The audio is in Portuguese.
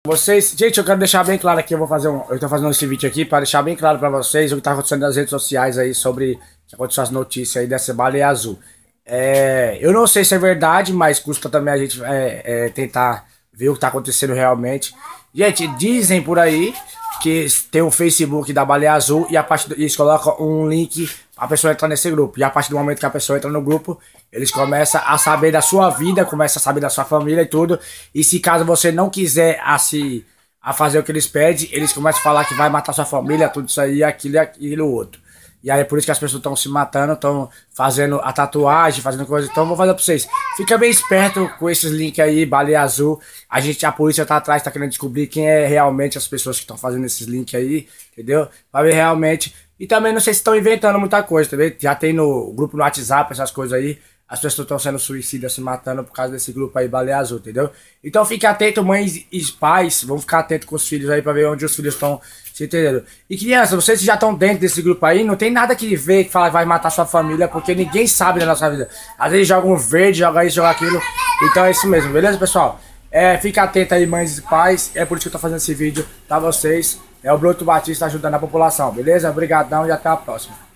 Vocês, gente, eu quero deixar bem claro aqui, eu tô fazendo esse vídeo aqui para deixar bem claro para vocês o que tá acontecendo nas redes sociais aí sobre o que aconteceu as notícias aí dessa baleia azul. Eu não sei se é verdade, mas custa também a gente tentar ver o que tá acontecendo realmente. Gente, dizem por aí que tem um Facebook da baleia azul e eles colocam um link pra pessoa entrar nesse grupo. E a partir do momento que a pessoa entra no grupo, eles começam a saber da sua vida, começam a saber da sua família e tudo. E se caso você não quiser a fazer o que eles pedem, eles começam a falar que vai matar sua família, tudo isso aí, aquilo e aquilo outro. E aí é por isso que as pessoas estão se matando, estão fazendo a tatuagem, fazendo coisa. Então vou fazer pra vocês. Fica bem esperto com esses links aí, baleia azul. A polícia tá atrás, tá querendo descobrir quem é realmente as pessoas que estão fazendo esses links aí, entendeu? Pra ver realmente. E também não sei se estão inventando muita coisa, tá vendo? Já tem no grupo no WhatsApp, essas coisas aí. As pessoas estão sendo suicidas, se matando por causa desse grupo aí, baleia azul, entendeu? Então fique atento, mães e pais, vão ficar atentos com os filhos aí pra ver onde os filhos estão se entendendo. E crianças, vocês que já estão dentro desse grupo aí, não tem nada que ver que fala que vai matar sua família, porque ninguém sabe da nossa vida. Às vezes joga um verde, joga isso, joga aquilo. Então é isso mesmo, beleza, pessoal? Fica atento aí, mães e pais, é por isso que eu tô fazendo esse vídeo pra vocês. É o Broto Batista ajudando a população, beleza? Obrigadão e até a próxima.